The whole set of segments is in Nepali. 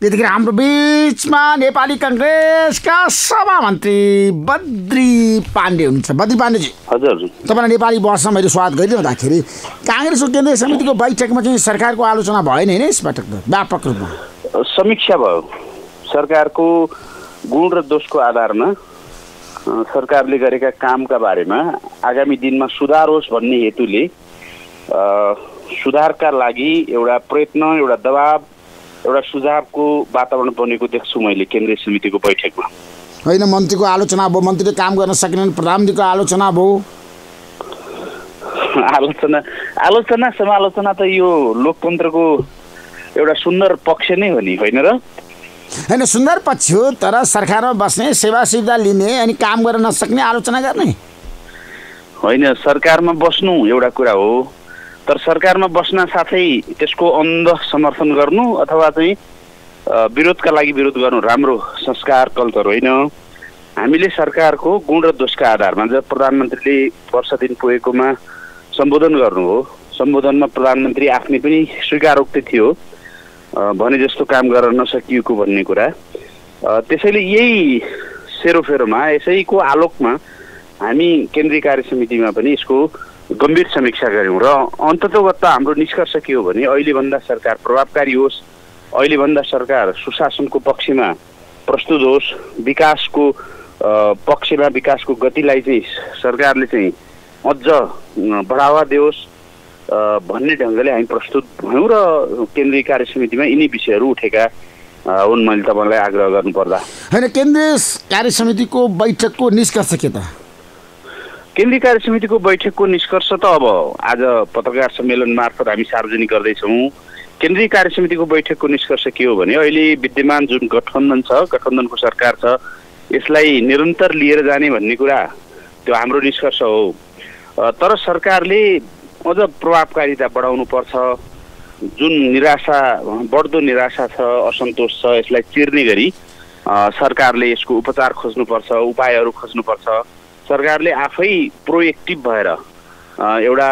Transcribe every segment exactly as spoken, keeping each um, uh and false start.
यतिखेर हाम्रो बीचमा नेपाली कांग्रेसका सभामन्त्री बद्री पाण्डे हुनुहुन्छ। बद्री पाण्डेजी, हजुर, तपाईँलाई नेपाली वर्षमा मैले स्वागत गरिरहँदाखेरि कांग्रेसको केन्द्रीय समितिको बैठकमा चाहिँ सरकारको आलोचना भएन होइन? यसपटक त व्यापक रूपमा समीक्षा भयो। सरकारको गुण र दोषको आधारमा सरकारले गरेका कामका बारेमा आगामी दिनमा सुधार होस् भन्ने हेतुले सुधारका लागि एउटा प्रयत्न, एउटा दबाब, एउटा सुझावको वातावरण बनेको देख्छु मैले केन्द्रीय समितिको बैठकमा। होइन, मन्त्रीको आलोचना भयो, मन्त्रीले काम गर्न सकेनन्, प्रधानमन्त्रीको आलोचना भयो। आलोचना आलोचना समालोचना त यो लोकतन्त्रको एउटा सुन्दर पक्ष नै हो नि, होइन र? होइन, सुन्दर पक्ष हो, तर सरकारमा बस्ने, सेवा सुविधा लिने अनि काम गर्न नसक्ने आलोचना गर्ने होइन। सरकारमा बस्नु एउटा कुरा हो, तर सरकारमा बस्न साथै त्यसको अन्ध समर्थन गर्नु अथवा चाहिँ विरोधका लागि विरोध गर्नु राम्रो संस्कार कल्चर होइन। हामीले सरकारको गुण र दोषका आधारमा जब प्रधानमन्त्रीले वर्ष दिन पुगेकोमा सम्बोधन गर्नुभयो, सम्बोधनमा प्रधानमन्त्री आफ्नै पनि स्वीकारोक्ति थियो भने जस्तो काम गर्न नसकिएको भन्ने कुरा। त्यसैले यही सेरोफेरोमा, यसैको आलोकमा हामी केन्द्रीय कार्य समितिमा पनि यसको गम्भीर समीक्षा गऱ्यौँ र अन्ततोगत हाम्रो निष्कर्ष के हो भने अहिलेभन्दा सरकार प्रभावकारी होस्, अहिलेभन्दा सरकार सुशासनको पक्षमा प्रस्तुत होस्, विकासको पक्षमा विकासको गतिलाई चाहिँ सरकारले चाहिँ अझ बढावा दियोस् भन्ने ढङ्गले हामी प्रस्तुत भयौँ र केन्द्रीय कार्य समितिमा यिनी विषयहरू उठेका हुन्। मैले तपाईँलाई आग्रह गर्नुपर्दा होइन, केन्द्रीय कार्य समितिको बैठकको निष्कर्ष के त? केन्द्रीय कार्य समितिको बैठकको निष्कर्ष त अब आज पत्रकार सम्मेलन मार्फत हामी सार्वजनिक गर्दैछौँ। केन्द्रीय कार्य समितिको बैठकको निष्कर्ष के हो भने अहिले विद्यमान जुन गठबन्धन छ, गठबन्धनको सरकार छ, यसलाई निरन्तर लिएर जाने भन्ने कुरा त्यो हाम्रो निष्कर्ष हो। तर सरकारले अझ प्रभावकारिता बढाउनु पर्छ। जुन निराशा, बढ्दो निराशा छ, असन्तोष छ, यसलाई चिर्ने गरी सरकारले यसको उपचार खोज्नुपर्छ, उपायहरू खोज्नुपर्छ। सरकारले आफै प्रोएक्टिभ भएर एउटा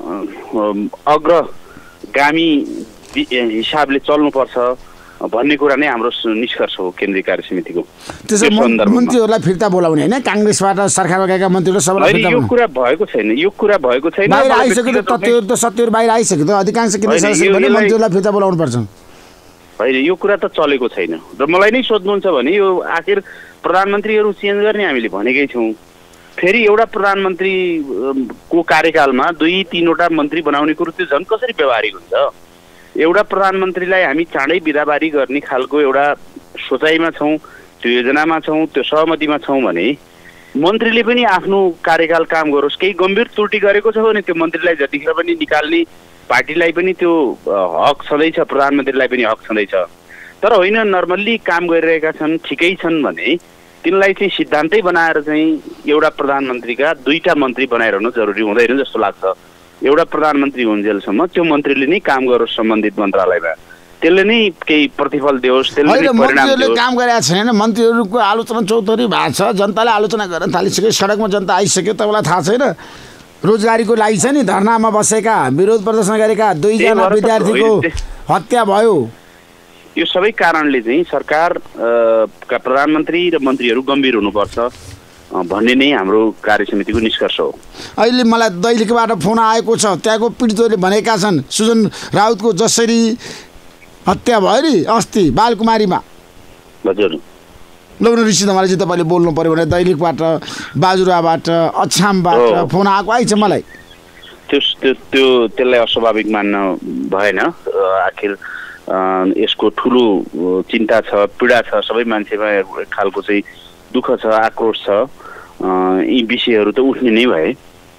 अग्रगामी हिसाबले चल्नुपर्छ भन्ने कुरा नै हाम्रो निष्कर्ष हो केन्द्रीय कार्य समितिको। त्यसो मन्त्रीहरूलाई फिर्ता बोलाउने होइन, काङ्ग्रेसबाट सरकारमा गएका मन्त्रीहरू सबैलाई फिर्ता? यो कुरा भएको छैन, यो कुरा भएको छैन। बाहिर आइसक्यो त, तथ्यहरू त सत्यहरू बाहिर आइसक्यो त। अधिकांश केन्द्रीय सदस्य भने मन्त्रीहरूलाई फिर्ता बोलाउनु पर्छ। होइन, यो कुरा त चलेको छैन र मलाई नै सोध्नुहुन्छ भने यो आखिर प्रधानमन्त्रीहरू चेन्ज गर्ने हामीले भनेकै छौँ। फेरि एउटा प्रधानमन्त्रीको कार्यकालमा दुई तीनवटा मन्त्री बनाउने कुरो त्यो झन् कसरी व्यवहारिक हुन्छ? एउटा प्रधानमन्त्रीलाई हामी चाँडै बिदाबारी गर्ने खालको एउटा सोचाइमा छौँ, त्यो योजनामा छौँ, त्यो सहमतिमा छौँ भने मन्त्रीले पनि आफ्नो कार्यकाल काम गरोस्। केही गम्भीर त्रुटि गरेको छ भने त्यो मन्त्रीलाई जतिखेर पनि निकाल्ने पार्टीलाई पनि त्यो हक छँदैछ, प्रधानमन्त्रीलाई पनि हक छँदैछ। तर होइन, नर्मल्ली काम गरिरहेका छन्, ठिकै छन् भने तिनलाई चाहिँ सिद्धान्तै बनाएर चाहिँ एउटा प्रधानमन्त्रीका दुईटा मन्त्री बनाइरहनु जरुरी हुँदैन जस्तो लाग्छ। एउटा प्रधानमन्त्री हुन्जेलसम्म त्यो मन्त्रीले नै काम गरोस् सम्बन्धित मन्त्रालयमा, त्यसले नै केही प्रतिफल दियोस्, त्यसले नै परिणाम दियोस्। काम गरेका छैन, मन्त्रीहरूको आलोचना चौधरी भएको छ, जनताले आलोचना गर्न थालिसक्यो, सडकमा जनता आइसक्यो। तपाईँलाई थाहा छैन रोजगारीको लागि छ नि धरनामा बसेका, विरोध प्रदर्शन गरेका दुईजना विद्यार्थीको हत्या भयो। यो सबै कारणले चाहिँ सरकारका प्रधानमन्त्री र मन्त्रीहरू गम्भीर हुनुपर्छ भन्ने नै हाम्रो कार्य समितिको निष्कर्ष हो। अहिले मलाई दैलेखबाट फोन आएको छ, त्यहाँको पीडितहरूले भनेका छन् सुजन राउतको जसरी हत्या भयो नि अस्ति बालकुमारीमा। हजुर, लग्न ऋषि धमालजी तपाईँले बोल्नु पऱ्यो भने दैलेखबाट, बाजुराबाट, अछामबाट फोन आएको आइछ मलाई। त्यो त्यो त्यसलाई अस्वाभाविक मान्न भएन। आखिर यसको ठुलो चिन्ता छ, पीडा छ, सबै मान्छेमा एक खालको चाहिँ दुःख छ, आक्रोश छ। यी विषयहरू त उठ्ने नै भए।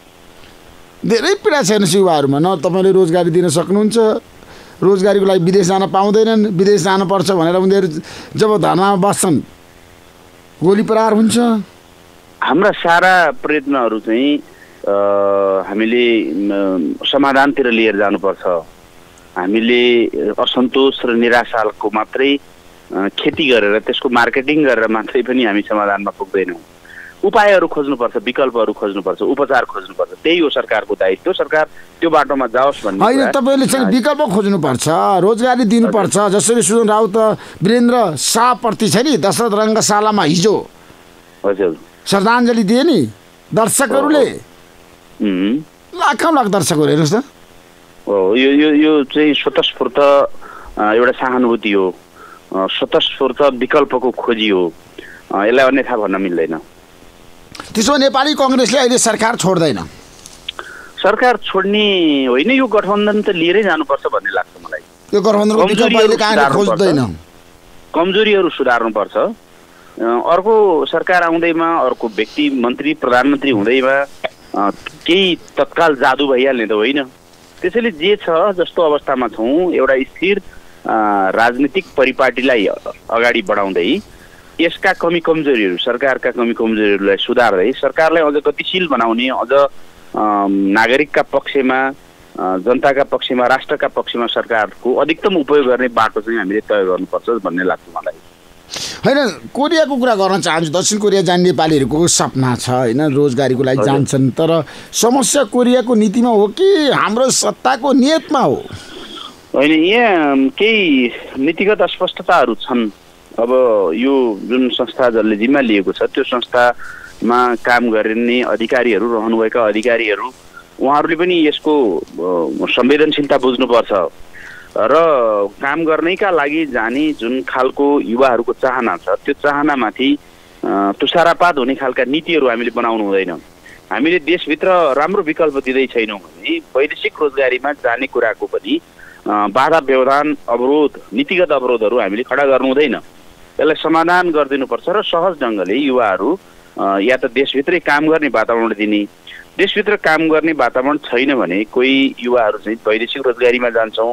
धेरै पीडा छ हेर्नुहोस् युवाहरूमा। न तपाईँले रोजगारी दिन सक्नुहुन्छ, रोजगारीको लागि विदेश जान पाउँदैनन्, विदेश जानुपर्छ भनेर उनीहरू जब धर्नामा बस्छन् गोली प्रहार हुन्छ। हाम्रा सारा प्रयत्नहरू चाहिँ हामीले समाधानतिर लिएर जानुपर्छ। हामीले असन्तोष र निराशाको मात्रै खेती गरेर त्यसको मार्केटिङ गरेर मात्रै पनि हामी समाधानमा पुग्दैनौँ। उपायहरू खोज्नुपर्छ, विकल्पहरू खोज्नुपर्छ, उपचार खोज्नुपर्छ। त्यही हो सरकारको दायित्व। सरकार त्यो बाटोमा जाओस् भन्ने होइन। तपाईँले चाहिँ विकल्प खोज्नुपर्छ, रोजगारी दिनुपर्छ। जसरी सुजन राउत वीरेन्द्र शाहप्रति छ नि दशरथ रङ्गशालामा हिजो हजुर श्रद्धाञ्जली दिए नि दर्शकहरूले, लाखौँ लाख दर्शकहरू हेर्नुहोस् त। हो यो यो यो चाहिँ स्वतस्फूर्त एउटा सहानुभूति हो, स्वतस्फूर्त विकल्पको खोजी हो। यसलाई अन्यथा भन्न मिल्दैन। त्यसो नेपाली कङ्ग्रेसले अहिले सरकार छोड्दैन? सरकार छोड्ने होइन, यो गठबन्धन त लिएरै जानुपर्छ भन्ने लाग्छ मलाई। यो गठबन्धनको विकल्प अहिले कहाँ खोज्दैन? कमजोरीहरू सुधार्नुपर्छ। अर्को सरकार आउँदैमा अर्को व्यक्ति मन्त्री प्रधानमन्त्री हुँदैमा केही तत्काल जादु भइहाल्ने त होइन। त्यसैले जे छ जस्तो अवस्थामा छौँ, एउटा स्थिर राजनीतिक परिपाटीलाई अगाडि बढाउँदै यसका कमी कमजोरीहरू, सरकारका कमी कमजोरीहरूलाई सुधार्दै सरकारलाई अझ गतिशील बनाउने, अझ नागरिकका पक्षमा, जनताका पक्षमा, राष्ट्रका पक्षमा सरकारको अधिकतम उपयोग गर्ने बाटो चाहिँ हामीले तय गर्नुपर्छ भन्ने लाग्छ मलाई। होइन, कोरियाको कुरा गर्न चाहन्छु। दक्षिण कोरिया जाने नेपालीहरूको सपना छ होइन, रोजगारीको लागि जान्छन्। तर समस्या कोरियाको नीतिमा हो कि हाम्रो सत्ताको नियतमा हो? होइन, यहाँ केही नीतिगत अस्पष्टताहरू छन्। अब यो जुन संस्था जसले जिम्मा लिएको छ त्यो संस्थामा काम गर्ने अधिकारीहरू, रहनुभएका अधिकारीहरू, उहाँहरूले पनि यसको संवेदनशीलता बुझ्नुपर्छ र काम गर्नैका लागि जाने जुन खालको युवाहरूको चाहना छ त्यो चाहनामाथि तुषारापात हुने खालका नीतिहरू हामीले बनाउनु हुँदैन। हामीले देशभित्र राम्रो विकल्प दिँदै छैनौँ भने वैदेशिक रोजगारीमा जाने कुराको पनि बाधा व्यवधान अवरोध, नीतिगत अवरोधहरू हामीले खडा गर्नु हुँदैन। यसलाई समाधान गरिदिनुपर्छ र सहज ढङ्गले युवाहरू या त देशभित्रै काम गर्ने वातावरण दिने, देशभित्र काम गर्ने वातावरण छैन भने कोही युवाहरू चाहिँ वैदेशिक रोजगारीमा जान्छौँ,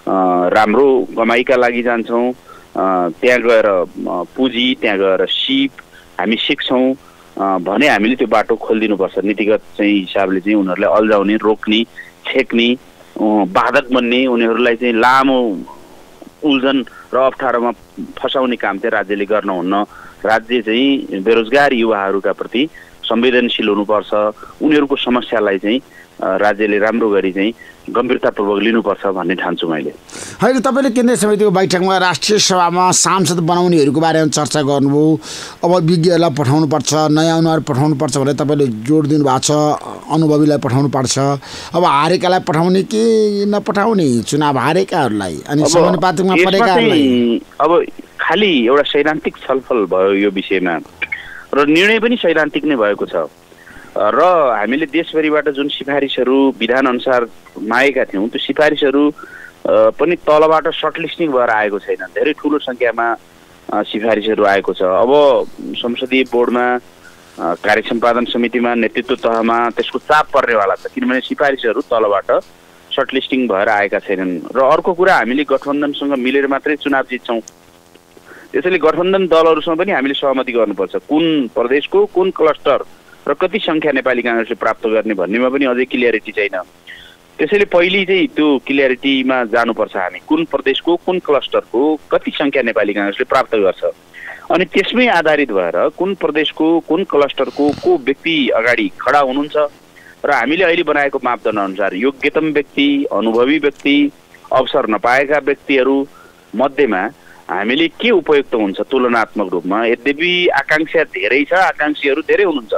राम्रो कमाइका लागि जान्छौँ, त्यहाँ गएर पुँजी, त्यहाँ गएर सिप हामी सिक्छौँ भने हामीले त्यो बाटो खोलिदिनुपर्छ। नीतिगत चाहिँ हिसाबले चाहिँ उनीहरूलाई अल्झाउने, रोक्ने, छेक्ने, बाधक बन्ने, उनीहरूलाई चाहिँ लामो उल्झन र अप्ठ्यारोमा फसाउने काम चाहिँ राज्यले गर्नुहुन्न। राज्य चाहिँ बेरोजगार युवाहरूका प्रति संवेदनशील हुनुपर्छ। उनीहरूको समस्यालाई चाहिँ राज्यले राम्रो गरी चाहिँ गम्भीरतापूर्वक लिनुपर्छ भन्ने ठान्छु मैले। होइन, तपाईँले केन्द्रीय समितिको बैठकमा राष्ट्रिय सभामा सांसद बनाउनेहरूको बारेमा चर्चा गर्नुभयो। अब विज्ञहरूलाई पठाउनुपर्छ, नयाँ अनुहार पठाउनुपर्छ भनेर तपाईँले जोड दिनुभएको छ। अनुभवीलाई पठाउनुपर्छ। अब हारेकालाई पठाउने कि नपठाउने, चुनाव हारेकाहरूलाई अनि समानुपातिकमा परेकाहरूलाई? अब खालि एउटा सैद्धान्तिक छलफल भयो यो विषयमा र निर्णय पनि सैद्धान्तिक नै भएको छ र हामीले देशभरिबाट जुन सिफारिसहरू विधान अनुसार मागेका थियौँ त्यो सिफारिसहरू पनि तलबाट सर्टलिस्टिङ भएर आएको छैन। धेरै ठुलो सङ्ख्यामा सिफारिसहरू आएको छ। अब संसदीय बोर्डमा, कार्य सम्पादन समितिमा, नेतृत्व तहमा त्यसको चाप पर्नेवाला छ, किनभने सिफारिसहरू तलबाट सर्टलिस्टिङ भएर आएका छैनन्। र अर्को कुरा, हामीले गठबन्धनसँग मिलेर मात्रै चुनाव जित्छौँ। त्यसैले गठबन्धन दलहरूसँग पनि हामीले सहमति गर्नुपर्छ। कुन प्रदेशको कुन क्लस्टर र कति सङ्ख्या नेपाली काङ्ग्रेसले प्राप्त गर्ने भन्नेमा पनि अझै क्लियरिटी छैन। त्यसैले पहिले चाहिँ त्यो क्लियरिटीमा जानुपर्छ। हामी कुन प्रदेशको कुन क्लस्टरको कति सङ्ख्या नेपाली काङ्ग्रेसले प्राप्त गर्छ अनि त्यसमै आधारित भएर कुन प्रदेशको कुन क्लस्टरको को व्यक्ति अगाडि खडा हुनुहुन्छ र हामीले अहिले बनाएको मापदण्ड अनुसार योग्यतम व्यक्ति, अनुभवी व्यक्ति, अवसर नपाएका व्यक्तिहरू मध्येमा हामीले के उपयुक्त हुन्छ तुलनात्मक रूपमा। यद्यपि आकाङ्क्षा धेरै छ, आकाङ्क्षीहरू धेरै हुनुहुन्छ,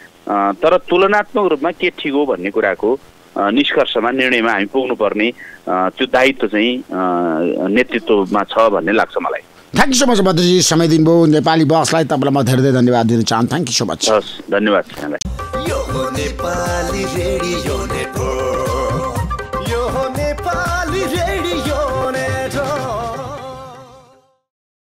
तर तुलनात्मक रूपमा के ठिक हो भन्ने कुराको निष्कर्षमा, निर्णयमा हामी पुग्नुपर्ने त्यो दायित्व चाहिँ नेतृत्वमा छ भन्ने लाग्छ मलाई। Thank you so much Badriji, समय दिनुभयो नेपाली बसलाई। तपाईँलाई म धेरै धेरै धन्यवाद दिन चाहन्छु। Thank you so much. हस्, धन्यवाद। यो नेपाली रेडियो नेटवर्क।